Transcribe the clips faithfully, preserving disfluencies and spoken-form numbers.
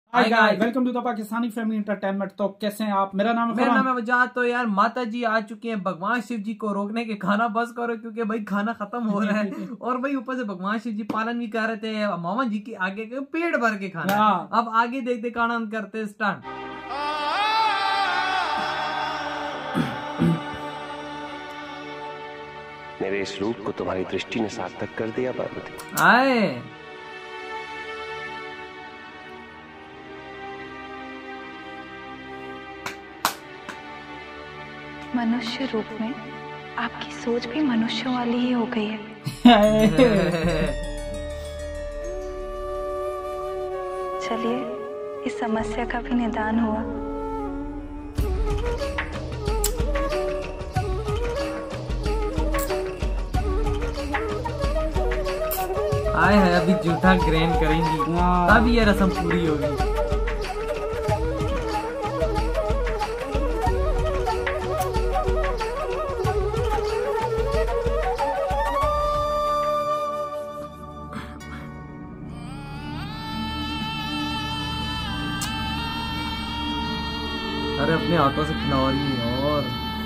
Hi guys, welcome to the Pakistani family entertainment. तो कैसे हैं आप? मेरा नाम है मेरा नाम है वजाहत। तो यार माता जी आ चुके हैं भगवान शिव जी को रोकने के खाना बस करो, क्योंकि भाई खाना खत्म हो रहा है। और भाई ऊपर से भगवान शिव जी पालन भी कर रहे थे मामा जी की आगे के पेट भर के खाना। अब आगे देखते खाना करते स्टार्ट। मेरे इस रूप को तुम्हारी दृष्टि ने सार्थक कर दिया पार्वती। आए मनुष्य रूप में आपकी सोच भी मनुष्यों वाली ही हो गई है। चलिए इस समस्या का भी निदान हुआ। आए है अभी जूठा ग्रहण करेंगी तब ये रस्म पूरी होगी। अरे अपने हाथों से खिला रही है। और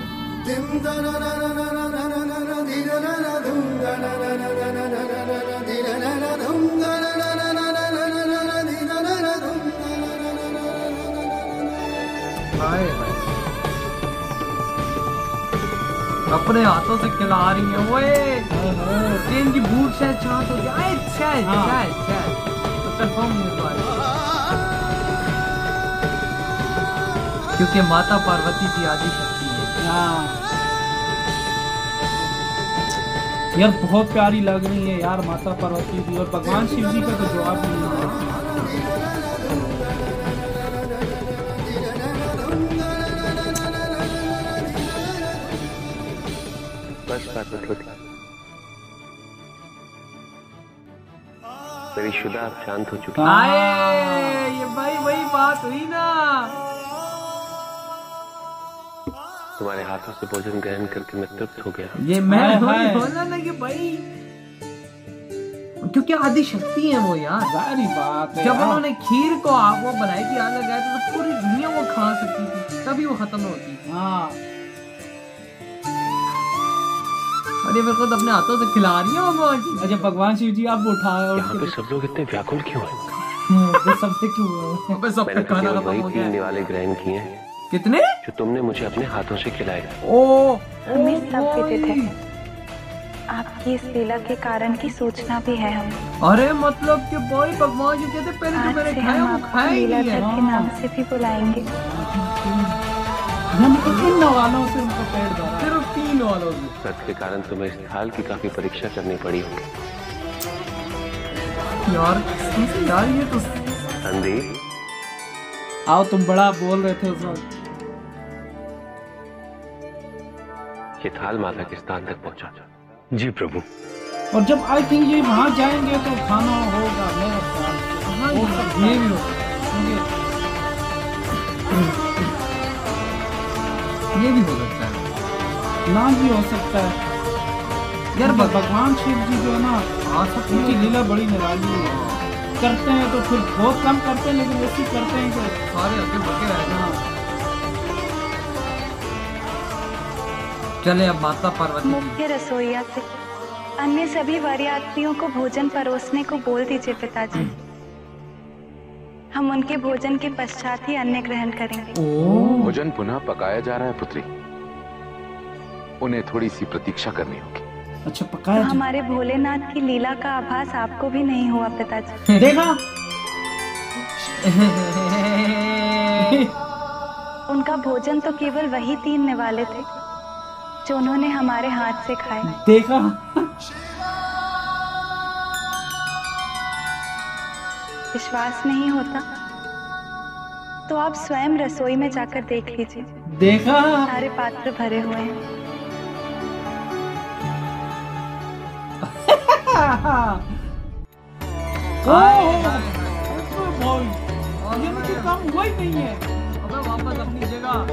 अपने हाथों से खिला रही है। वो इनकी भूख शायद शांत हो जाए। शायद शायद शायद तो कंफर्म नहीं हुआ, क्योंकि माता पार्वती की आदि शक्ति है। हाँ यार, बहुत प्यारी लग रही है यार माता पार्वती जी। और भगवान शिव जी का तो जवाब नहीं है। बस पार्वती, मेरी शुदा अब शांत हो चुकी है। आए ये भाई वही बात हुई ना। तुम्हारे हाथों से भोजन ग्रहण करके मैं तृप्त हो गया। ये मैं बोला ना कि भाई, क्योंकि आदि शक्ति है वो यार। सारी बात है। जब उन्होंने खीर को आग वो बनाई थी, आग लगाया था, तो पूरी दुनिया वो खा सकती थी, तभी वो खत्म होती। हाँ और ये मेरे को तो अपने हाथों से खिला रही है भगवान जी। अच्छा भगवान शिव जी आप उठाए और यहाँ पे सब लोग इतने व्याकुल क्यों हैं? तो सबसे क्यों? मैंने तो खाना खत्म हो गया। निवाले ग्रहण किए हैं। कितने? जो तुमने मुझे अपने हाथों से खिलाए। ओ हमें सब विदित है। आपकी इस लीला के कारण की सूचना भी है हमें। अरे मतलब कि भाई भगवान जी कहते पहले जो मैंने खाया वो खाया ही नहीं है। के नाम से भी बुलाएंगे। तीन वालों से उनका पेट भरा। सिर्फ तीन वालों से। व्रत के कारण तुम्हें इस थाल की काफी परीक्षा करनी पड़ी होगी यार। यार ये तो संदीप, आओ, तुम बड़ा बोल रहे थे उस वक्त। ये थाल माता के स्थान तक पहुंचा। जी प्रभु। और जब आई थिंक ये वहां जाएंगे तो खाना होगा मेरा ख्याल। वो सब ये भी होगा, ये भी हो सकता है, ना भी हो सकता है यार। भगवान शिव जी जो है ना, उनकी लीला बड़ी निराली है। करते हैं तो फिर बहुत कम करते हैं, लेकिन ऐसी करते हैं कि सारे आगे बढ़के रहना। चले अब माता पार्वती मुख्य रसोइया से अन्य सभी वरयात्रियों को भोजन परोसने को बोल दीजिए पिताजी। हम उनके भोजन के पश्चात ही अन्न ग्रहण करेंगे। भोजन पुनः पकाया जा रहा है पुत्री, उन्हें थोड़ी सी प्रतीक्षा करनी होगी। अच्छा पकाया तो हमारे भोलेनाथ की लीला का आभास आपको भी नहीं हुआ पिताजी? देखा उनका भोजन तो केवल वही तीन निवाले थे जो उन्होंने हमारे हाथ से खाए। देखा विश्वास नहीं होता तो आप स्वयं रसोई में जाकर देख लीजिए। देखा सारे पात्र भरे हुए हैं। ये मुझे काम हुआ ही नहीं है। अबे वापस अपनी जगह।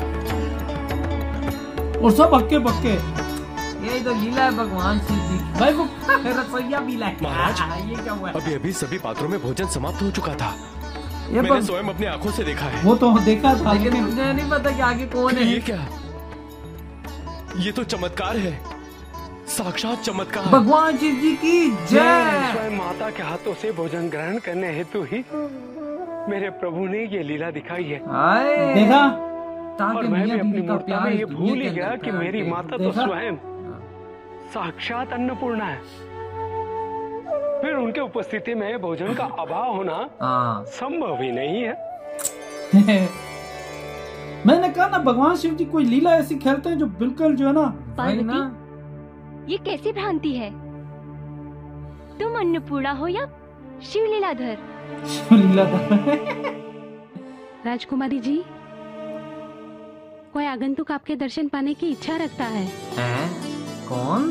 और सब हक्के बक्के। यही तो लीला है भगवान शिव जी की। भाई वो रसोईया भी लाए। महाराज, ये क्या हुआ? अभी अभी सभी पात्रों में भोजन समाप्त हो चुका था। ये मैंने स्वयं अपनी आंखों से देखा है। वो तो देखा था, लेकिन मुझे नहीं पता कि आगे कौन है। ये क्या? ये तो चमत्कार है, साक्षात चमत्कार। भगवान शिव जी की जय। स्वयं माता के हाथों से भोजन ग्रहण करने हेतु ही मेरे प्रभु ने ये लीला दिखाई है। देखा, और मैं भी अपनी मूर्ता में ये भूल ही गया कि मेरी माता तो स्वयं साक्षात अन्नपूर्णा है। फिर उनके उपस्थिति में भोजन का अभाव होना संभव ही नहीं है। मैंने कहा ना, भगवान शिव जी कोई लीला ऐसी खेलते हैं जो बिल्कुल जो है ना। पार्वती, ये कैसी भ्रांति है? तुम अन्नपूर्णा हो या शिव लीलाधर? शिव लीलाधर। राजकुमारी जी, कोई आगंतुक आपके दर्शन पाने की इच्छा रखता है। हैं? कौन?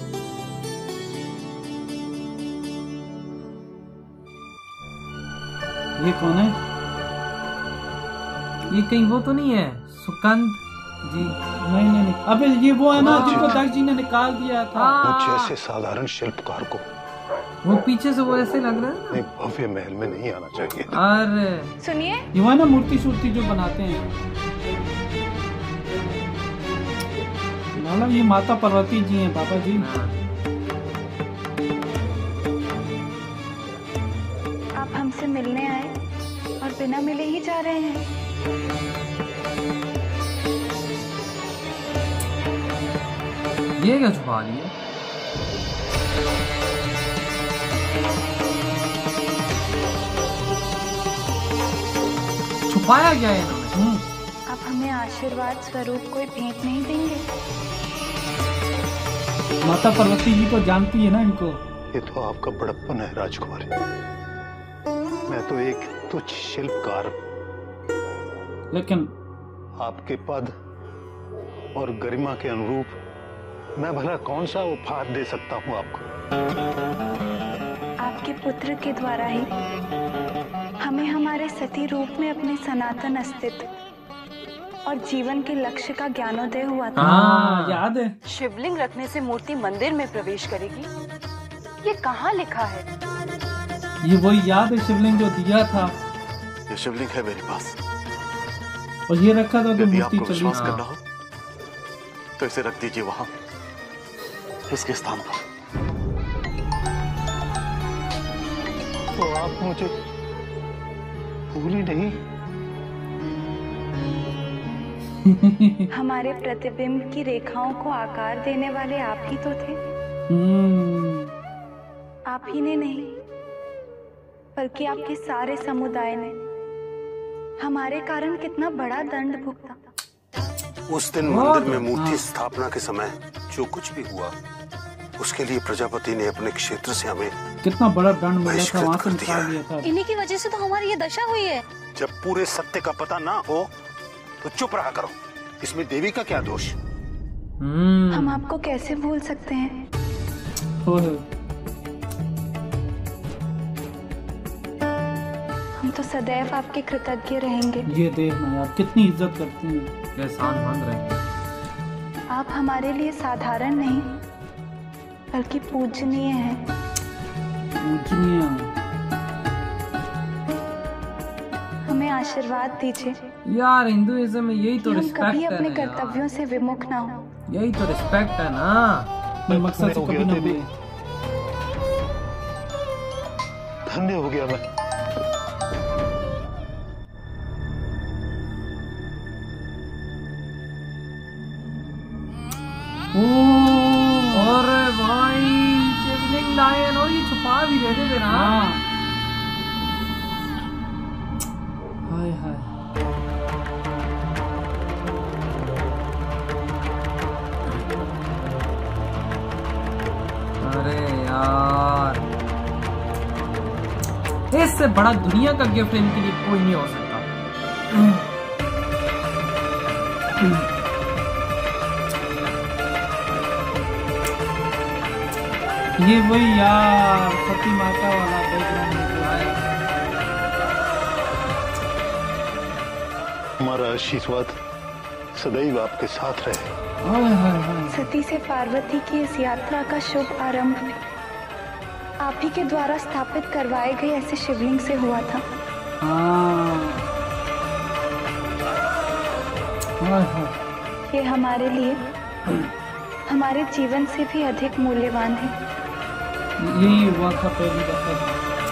ये कौन है? ये कहीं वो तो नहीं है सुकंद जी? नहीं नहीं नहीं, अबे ये वो है ना जिनको दक्ष जी ने निकाल दिया था। मुझ जैसे साधारण शिल्पकार को वो पीछे से वो ऐसे लग रहा है। भव्य महल में नहीं आना चाहिए। अरे सुनिए, ये वो है ना मूर्ति सूर्ति जो बनाते हैं। मतलब ये माता पार्वती जी हैं पापा जी। आप हमसे मिलने आए और बिना मिले ही जा रहे हैं। ये क्या छुपा लिया? छुपाया क्या है इन्होंने? आप हमें आशीर्वाद स्वरूप कोई भेंट नहीं देंगे? माता पार्वती जी को जानती है ना इनको। ये तो आपका बड़प्पन है राजकुमारी। मैं तो एक तुच्छ शिल्पकार, लेकिन आपके पद और गरिमा के अनुरूप मैं भला कौन सा उपहार दे सकता हूँ आपको? आपके पुत्र के द्वारा ही हमें हमारे सती रूप में अपने सनातन अस्तित्व और जीवन के लक्ष्य का ज्ञानोदय हुआ था। हाँ, याद है। शिवलिंग रखने से मूर्ति मंदिर में प्रवेश करेगी, ये कहाँ लिखा है? ये वही याद है शिवलिंग जो दिया था। ये शिवलिंग है मेरे पास, और ये रखा था तो यदि मूर्ति आपको चली। विश्वास करना हो तो इसे रख दीजिए वहां, इसके स्थान पर। तो आप मुझे भूल ही नहीं। हमारे प्रतिबिंब की रेखाओं को आकार देने वाले आप ही तो थे। आप ही ने नहीं, बल्कि आपके सारे समुदाय ने हमारे कारण कितना बड़ा दंड भुगता। उस दिन मंदिर में मूर्ति स्थापना के समय जो कुछ भी हुआ, उसके लिए प्रजापति ने अपने क्षेत्र से हमें कितना बड़ा दंड मिला था, वहाँ से निकाल दिया था। इन्हीं की वजह से तो हमारी ये दशा हुई है। जब पूरे सत्य का पता ना हो तो चुप रहा करो। इसमें देवी का क्या दोष? हम आपको कैसे भूल सकते हैं? हम तो सदैव आपके कृतज्ञ रहेंगे। ये देखना यार कितनी इज्जत करती हैं, एहसान मंद रहे। आप हमारे लिए साधारण नहीं बल्कि पूजनीय हैं। पूजनीय। हमें आशीर्वाद दीजिए यार हिंदुइज्म में यही तो हम रिस्पेक्ट कभी है अपने ना कर्तव्यों से विमुख ना हो। यही तो रिस्पेक्ट है ना। मैं मकसद से कभी ना भूले। धन्य हो गया मैं। और भाई शिवलिंग लायन, और ये छुपा भी रहे थे ना। हाय हाय। अरे यार, इससे बड़ा दुनिया का गिफ्ट इनके लिए कोई नहीं हो सकता। ये वही यार सती माता वाला बैकग्राउंड। हमारा आशीर्वाद सदैव आपके साथ रहे। सती से पार्वती की इस यात्रा का शुभ आरंभ आप ही के द्वारा स्थापित करवाए गए ऐसे शिवलिंग से हुआ था। ये हमारे लिए हमारे जीवन से भी अधिक मूल्यवान है। यही हुआ था पहली दफा।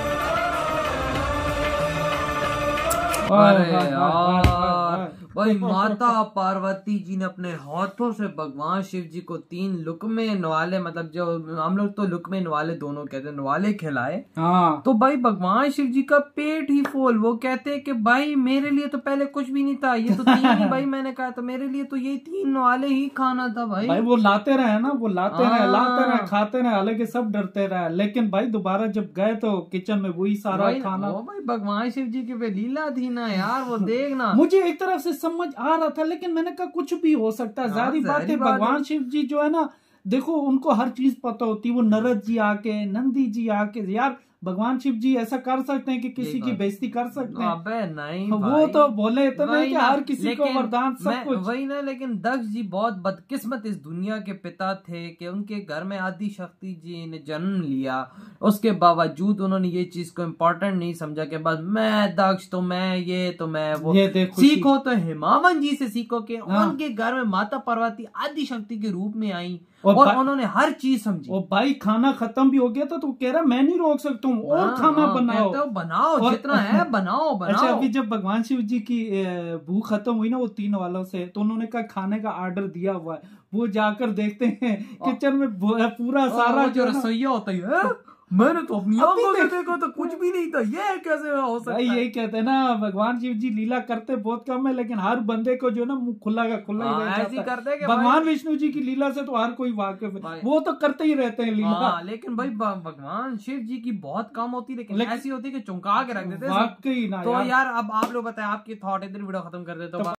अरे यार भाई, माता पार्वती जी ने अपने हाथों से भगवान शिव जी को तीन लुकमे नवाले, मतलब जो हम लोग तो लुकमे नवाले दोनों कहते हैं, नवाले खिलाए। हाँ। तो भाई भगवान शिव जी का पेट ही फूल। वो कहते हैं कि भाई मेरे लिए तो पहले कुछ भी नहीं था, ये तो तीन ही भाई मैंने कहा तो मेरे लिए तो ये तीन नवाले ही खाना था भाई। भाई वो लाते रहे ना, वो लाते रहे लाते रहे खाते रहे, हालांकि सब डरते रहे, लेकिन भाई दोबारा जब गए तो किचन में वही सारा खाना। भाई भगवान शिव जी की वे लीला थी ना यार, वो देखना। मुझे एक तरफ से समझ आ रहा था, लेकिन मैंने कहा कुछ भी हो सकता है, जारी बात है। भगवान शिव जी जो है ना, देखो उनको हर चीज पता होती है। वो नरद जी आके, नंदी जी आके, यार भगवान शिव जी ऐसा कर सकते हैं कि किसी की बेइज्जती कर सकते हैं? अबे नहीं वो भाई। तो बोले तो नहीं कि हर किसी को वरदान सब कुछ। वही ना, लेकिन दक्ष जी बहुत बदकिस्मत इस दुनिया के पिता थे कि उनके घर में आदि शक्ति जी ने जन्म लिया। उसके बावजूद उन्होंने ये चीज को इम्पोर्टेंट नहीं समझा कि बस मैं दक्ष तो मैं ये तो मैं वो। सीखो तो हिमावन जी से सीखो कि उनके घर में माता पार्वती आदि शक्ति के रूप में आई और, और उन्होंने हर चीज समझी। और भाई खाना खत्म भी हो गया था तो कह रहा मैं नहीं रोक सकता हूँ, और हाँ, खाना हाँ, बनाओ तो बनाओ और, जितना है बनाओ बनाओ। अच्छा, अभी जब भगवान शिव जी की भूख खत्म हुई ना वो तीन वालों से, तो उन्होंने कहा खाने का ऑर्डर दिया हुआ है। वो जाकर देखते हैं किचन में पूरा सारा जो रसोइया होता है, मैंने तो अपनी आंखों से देखा तो कुछ भी नहीं था, ये कैसे हो सकता है? यही कहते हैं ना, भगवान शिव जी लीला करते बहुत कम है, लेकिन हर बंदे को जो ना मुंह खुला का खुला ही रह जाता है। करते हैं भगवान विष्णु जी की लीला से तो हर कोई वाकिफ है, वो तो करते ही रहते हैं लीला। लेकिन भाई भगवान शिव जी की बहुत कम होती है, लेकिन ऐसी होती है कि चौंका के रख देते हैं वाकई ना। तो यार अब आप लोग बताएं आपकी थॉट, इधर वीडियो खत्म कर देते हो।